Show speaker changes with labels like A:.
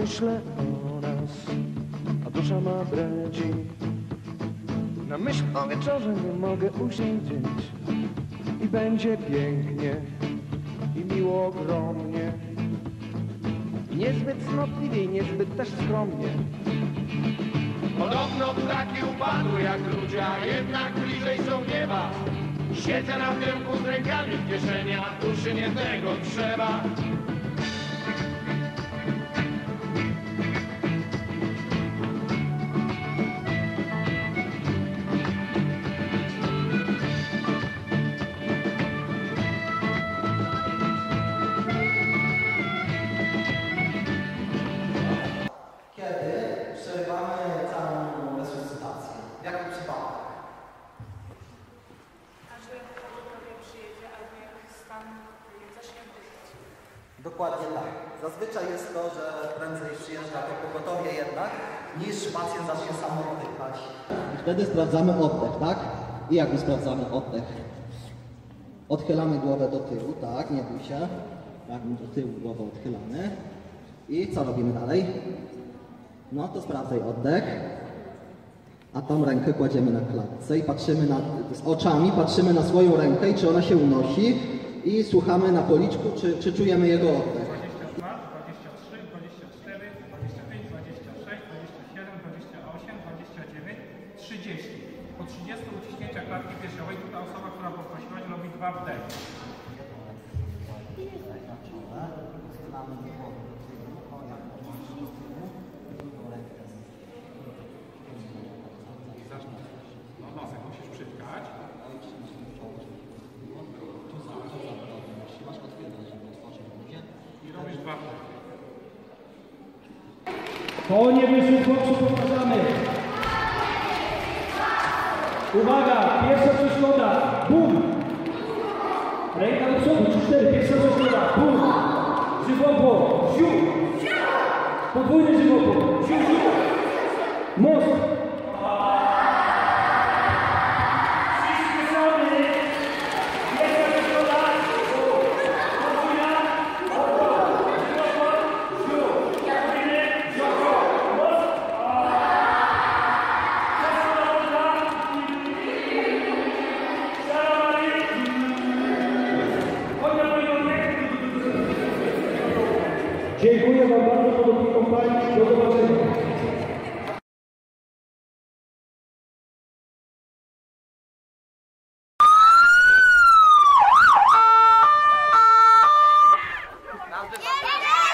A: Myślę o nas, a dusza ma breci. Na myśl o wieczorze nie mogę usiedzieć. I będzie pięknie, i miło ogromnie. I niezbyt cnotliwie, i niezbyt też skromnie.
B: Podobno ptaki upadły jak ludzie, a jednak bliżej są nieba. Siedzę na tyłku z rękami w kieszeni, a duszy nie tego trzeba.
C: Kiedy przerywamy całą resuscytację? W jakim przypadku?
D: Każdy pogotowie przyjedzie, albo jak stan zacznie oddychać.
C: Dokładnie tak. Zazwyczaj jest to, że prędzej przyjeżdża to pogotowie jednak, niż pacjent zacznie sam oddychać.
E: I wtedy sprawdzamy oddech, tak? I jak my sprawdzamy oddech? Odchylamy głowę do tyłu, tak, nie bój się. Tak, do tyłu głowę odchylamy. I co robimy dalej? No to sprawdzaj oddech. A tą rękę kładziemy na klatce i patrzymy z oczami, patrzymy na swoją rękę i czy ona się unosi i słuchamy na policzku, czy czujemy jego oddech.
F: 22, 23, 24, 25, 26, 27, 28, 29, 30. Po 30 uciśnięciach klatki piersiowej ta osoba, która poprosiła, robi 2 wdechy. No nosek musisz przytkać. I robisz 2 wdechy.
G: Konie wyszły, chłopcy, powtarzamy. Uwaga, pierwsza przeszkoda, bum. Ręka do przodu, 3-4, pierwsza przeszkoda, bum. Żywopłot, ziu. Podwójny żywopłot, ziu, ziu. Most. Dziękuję Wam bardzo pod opieką Pani. Do zobaczenia.
B: Nazwy